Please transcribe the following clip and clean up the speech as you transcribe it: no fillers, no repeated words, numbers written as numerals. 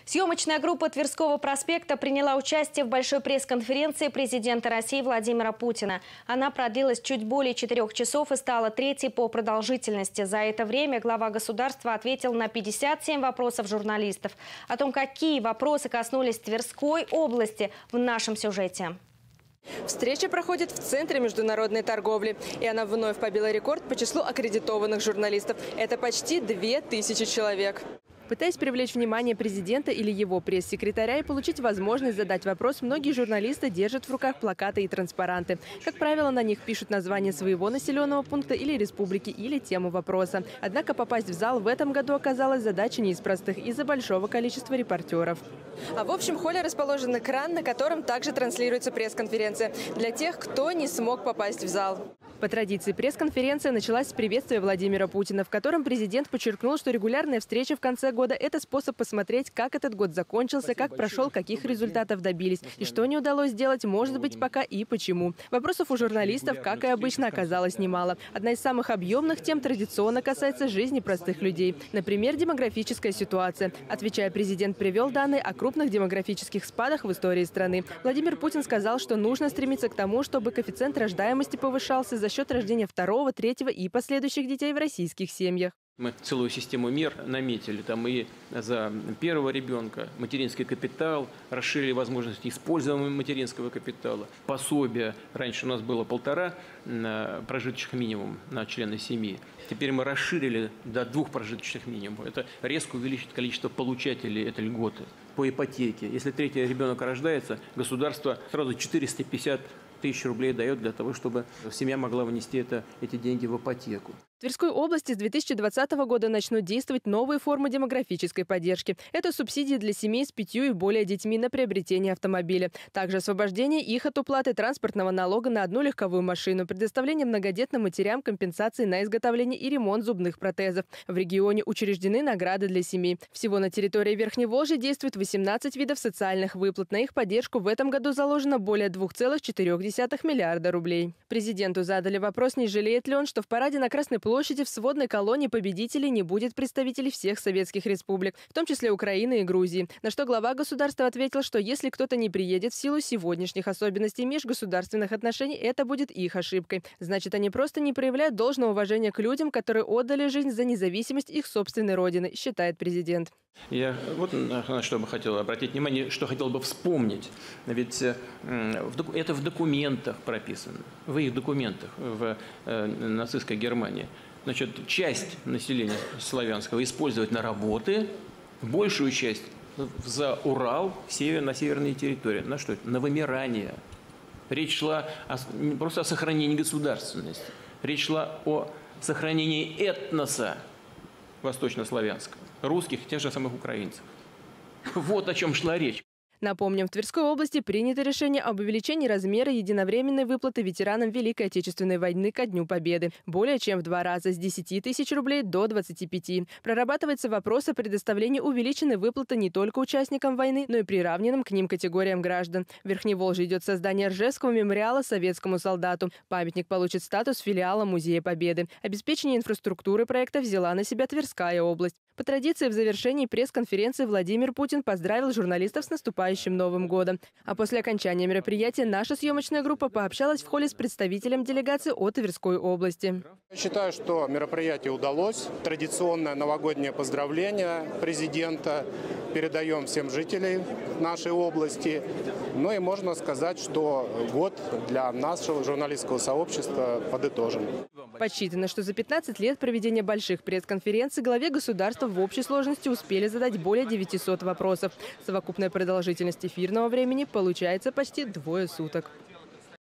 Съемочная группа Тверского проспекта приняла участие в большой пресс-конференции президента России Владимира Путина. Она продлилась чуть более 4 часов и стала третьей по продолжительности. За это время глава государства ответил на 57 вопросов журналистов. О том, какие вопросы коснулись Тверской области, в нашем сюжете. Встреча проходит в Центре международной торговли. И она вновь побила рекорд по числу аккредитованных журналистов. Это почти 2000 человек. Пытаясь привлечь внимание президента или его пресс-секретаря и получить возможность задать вопрос, многие журналисты держат в руках плакаты и транспаранты. Как правило, на них пишут название своего населенного пункта или республики, или тему вопроса. Однако попасть в зал в этом году оказалась задачей не из простых из-за большого количества репортеров. А в общем холле расположен экран, на котором также транслируется пресс-конференция для тех, кто не смог попасть в зал. По традиции пресс-конференция началась с приветствия Владимира Путина, в котором президент подчеркнул, что регулярная встреча в конце года – это способ посмотреть, как этот год закончился, как прошел, каких результатов добились и что не удалось сделать, может быть, пока и почему. Вопросов у журналистов, как и обычно, оказалось немало. Одна из самых объемных тем традиционно касается жизни простых людей. Например, демографическая ситуация. Отвечая, президент привел данные о крупных демографических спадах в истории страны. Владимир Путин сказал, что нужно стремиться к тому, чтобы коэффициент рождаемости повышался за счет рождения второго, третьего и последующих детей в российских семьях. Мы целую систему мер наметили. Там и за первого ребенка материнский капитал, расширили возможности использования материнского капитала. Пособие. Раньше у нас было 1,5 прожиточных минимум на члена семьи. Теперь мы расширили до 2 прожиточных минимумов. Это резко увеличит количество получателей этой льготы. По ипотеке. Если третий ребенок рождается, государство сразу 450 тысяч рублей дает для того, чтобы семья могла внести эти деньги в ипотеку. В Тверской области с 2020 года начнут действовать новые формы демографической поддержки. Это субсидии для семей с 5 и более детьми на приобретение автомобиля. Также освобождение их от уплаты транспортного налога на одну легковую машину, предоставление многодетным матерям компенсации на изготовление и ремонт зубных протезов. В регионе учреждены награды для семей. Всего на территории Верхневолжья действует 18 видов социальных выплат. На их поддержку в этом году заложено более 2,4 миллиарда рублей. Президенту задали вопрос, не жалеет ли он, что в параде на Красной площади в сводной колонне победителей не будет представителей всех советских республик, в том числе Украины и Грузии. На что глава государства ответил, что если кто-то не приедет в силу сегодняшних особенностей межгосударственных отношений, это будет их ошибкой. Значит, они просто не проявляют должного уважения к людям, которые отдали жизнь за независимость их собственной родины, считает президент. Я вот на что бы хотел обратить внимание, что хотел бы вспомнить. Ведь это в документах прописано, в их документах в нацистской Германии. Значит, часть населения славянского использовать на работы, большую часть за Урал, на северные территории. На что это? На вымирание. Речь шла просто о сохранении государственности. Речь шла о сохранении этноса восточнославянского, русских, тех же самых украинцев. Вот о чем шла речь. Напомним, в Тверской области принято решение об увеличении размера единовременной выплаты ветеранам Великой Отечественной войны ко Дню Победы. Более чем в 2 раза, с 10 тысяч рублей до 25. Прорабатывается вопрос о предоставлении увеличенной выплаты не только участникам войны, но и приравненным к ним категориям граждан. В Верхневолжье идет создание Ржевского мемориала советскому солдату. Памятник получит статус филиала Музея Победы. Обеспечение инфраструктуры проекта взяла на себя Тверская область. По традиции, в завершении пресс-конференции Владимир Путин поздравил журналистов с наступающим Новым годом. А после окончания мероприятия наша съемочная группа пообщалась в холле с представителем делегации от Тверской области. Я считаю, что мероприятие удалось. Традиционное новогоднее поздравление президента передаем всем жителям нашей области. Ну и можно сказать, что год для нашего журналистского сообщества подытожен. Подсчитано, что за 15 лет проведения больших пресс-конференций главе государства в общей сложности успели задать более 900 вопросов. Совокупная продолжительность эфирного времени получается почти 2 суток.